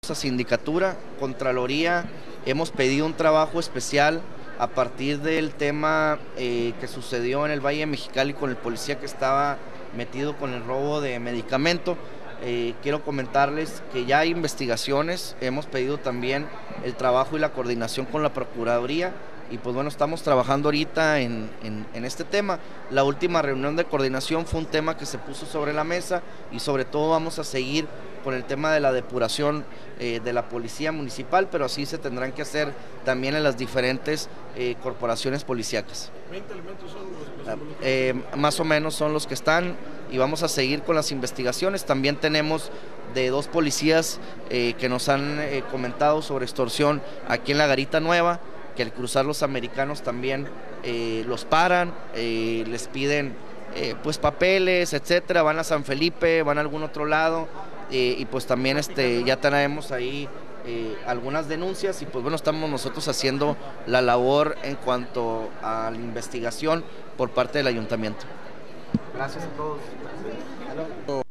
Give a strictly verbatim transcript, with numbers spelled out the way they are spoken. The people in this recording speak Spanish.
A Sindicatura, Contraloría, hemos pedido un trabajo especial a partir del tema eh, que sucedió en el Valle de Mexicali con el policía que estaba metido con el robo de medicamento. Eh, quiero comentarles que ya hay investigaciones, hemos pedido también el trabajo y la coordinación con la Procuraduría y pues bueno, estamos trabajando ahorita en, en, en este tema. La última reunión de coordinación fue un tema que se puso sobre la mesa y sobre todo vamos a seguir con el tema de la depuración eh, de la policía municipal, pero así se tendrán que hacer también en las diferentes eh, corporaciones policíacas. ¿veinte elementos son los, los eh, Más o menos son los que están y vamos a seguir con las investigaciones. También tenemos de dos policías eh, que nos han eh, comentado sobre extorsión aquí en la Garita Nueva, que al cruzar los americanos también eh, los paran, eh, les piden eh, pues papeles, etcétera, van a San Felipe, van a algún otro lado. Eh, y pues también este, ya tenemos ahí eh, algunas denuncias y pues bueno, estamos nosotros haciendo la labor en cuanto a la investigación por parte del ayuntamiento. Gracias a todos.